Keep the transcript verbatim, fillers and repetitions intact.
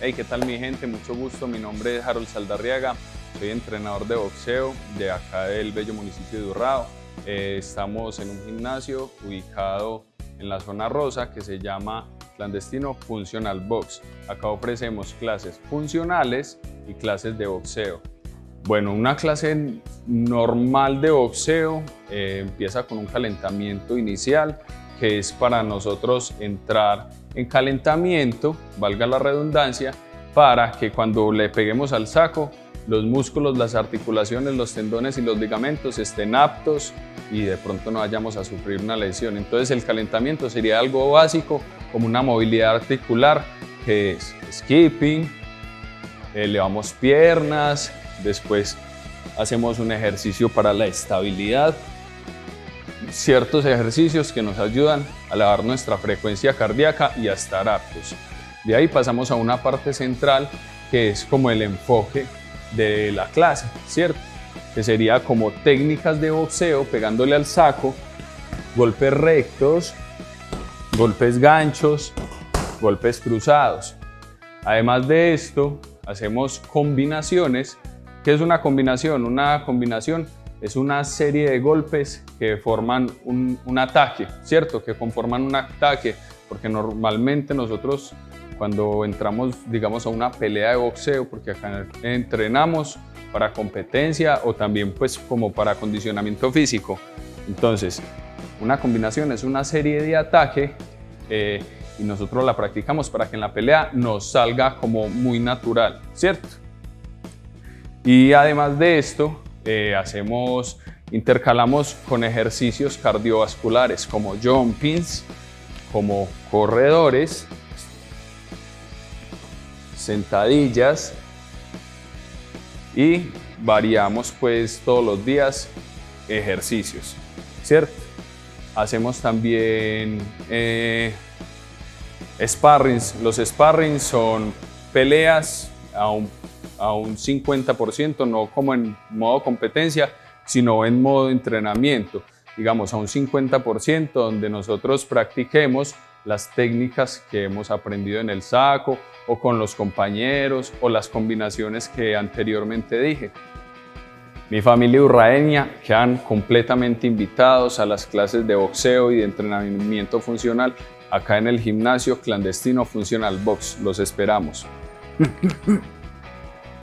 Hey, ¿qué tal mi gente? Mucho gusto, mi nombre es Harold Saldarriaga, soy entrenador de boxeo de acá del bello municipio de Urrao. Eh, estamos en un gimnasio ubicado en la zona rosa que se llama Clandestino Funcional Box. Acá ofrecemos clases funcionales y clases de boxeo. Bueno, una clase normal de boxeo eh, empieza con un calentamiento inicial que es para nosotros entrar en calentamiento, valga la redundancia, para que cuando le peguemos al saco, los músculos, las articulaciones, los tendones y los ligamentos estén aptos y de pronto no vayamos a sufrir una lesión. Entonces el calentamiento sería algo básico como una movilidad articular que es skipping, elevamos piernas, después hacemos un ejercicio para la estabilidad, ciertos ejercicios que nos ayudan a elevar nuestra frecuencia cardíaca y a estar aptos. De ahí pasamos a una parte central que es como el enfoque de la clase, ¿cierto? Que sería como técnicas de boxeo pegándole al saco, golpes rectos, golpes ganchos, golpes cruzados. Además de esto, hacemos combinaciones. ¿Qué es una combinación? Una combinación es una serie de golpes que forman un, un ataque, ¿cierto? Que conforman un ataque, porque normalmente nosotros cuando entramos, digamos, a una pelea de boxeo, porque acá entrenamos para competencia o también pues como para acondicionamiento físico. Entonces, una combinación es una serie de ataque eh, y nosotros la practicamos para que en la pelea nos salga como muy natural, ¿cierto? Y además de esto, eh, hacemos, intercalamos con ejercicios cardiovasculares como jumpings, como corredores, sentadillas y variamos pues todos los días ejercicios, ¿cierto? Hacemos también eh, sparrings. Los sparrings son peleas a un a un cincuenta por ciento, no como en modo competencia, sino en modo entrenamiento, digamos a un cincuenta por ciento, donde nosotros practiquemos las técnicas que hemos aprendido en el saco o con los compañeros o las combinaciones que anteriormente dije. Mi familia urraeña quedan completamente invitados a las clases de boxeo y de entrenamiento funcional acá en el gimnasio Clandestino Funcional Box. Los esperamos.